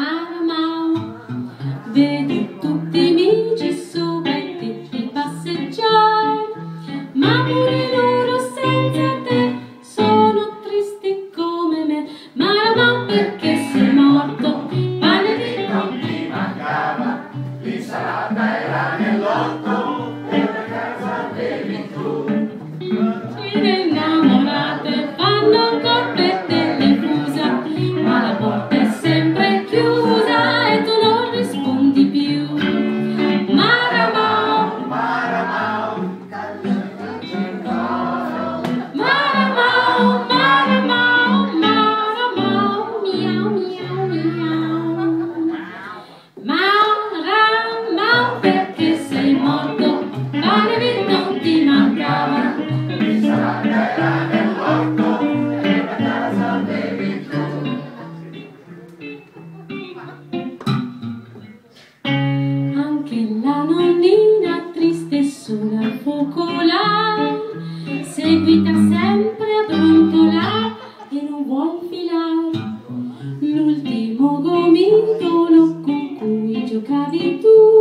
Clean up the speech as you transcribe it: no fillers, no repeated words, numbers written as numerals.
Maramao, vedo tutti i amici sopra i tetti passeggiare, ma pure loro senza te sono tristi come me. Maramao, perché sei morto? Pane di non ti mancava, l'insalata era nell'orto e da casa bevi tu. le innamorate fanno coppette le fusa, ma la porta è sempre chiusa e tu non rispondi più. Maramao, Maramao, Maramao, Maramao, Maramao, miau, miau, miau. Maramao, perché sei morto? Pane di non ti mancava. l'insalata era nell'orto e da casa bevi tu. Anche la nonnina triste sola al focolare, seguita sempre a brontolare e non vuol filare l'ultimo gomitolo con cui giocavi tu.